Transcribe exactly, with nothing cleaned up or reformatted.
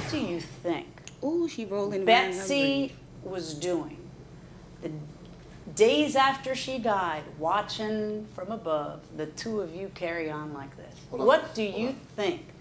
do you think Ooh, she rolling. Betsy was doing the days after she died, watching from above the two of you carry on like this? Hold on. What do Hold you on. think